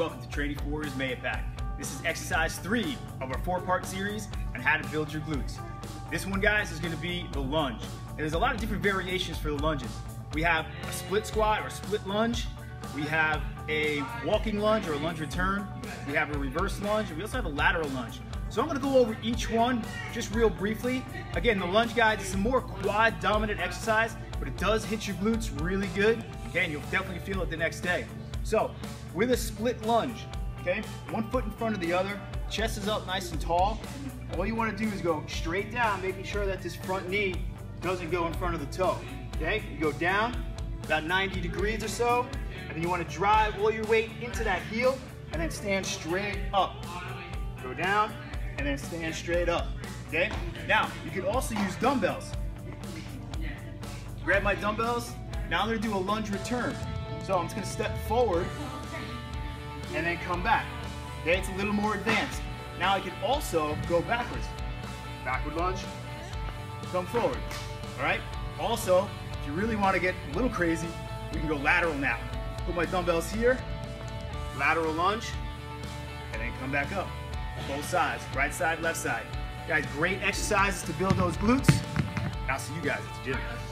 welcome to Training for Warriors May Pack. This is exercise 3 of our 4-part series on how to build your glutes. This one, guys, is going to be the lunge. And there's a lot of different variations for the lunges. We have a split squat or split lunge. We have a walking lunge or a lunge return. We have a reverse lunge, and we also have a lateral lunge. So I'm going to go over each one just real briefly. Again, the lunge, guys, is a more quad dominant exercise, but it does hit your glutes really good. Okay, and you'll definitely feel it the next day. So with a split lunge, okay, one foot in front of the other, chest is up nice and tall. All you want to do is go straight down, making sure that this front knee doesn't go in front of the toe. Okay, you go down about 90 degrees or so, and then you want to drive all your weight into that heel and then stand straight up. Go down and then stand straight up. Okay, now you can also use dumbbells. Grab my dumbbells. Now I'm going to do a lunge return. So I'm just going to step forward and then come back. Okay, it's a little more advanced. Now I can also go backwards. Backward lunge, come forward. All right? Also, if you really want to get a little crazy, we can go lateral now. Put my dumbbells here, lateral lunge, and then come back up. Both sides, right side, left side. Guys, great exercises to build those glutes. I'll see you guys at the gym.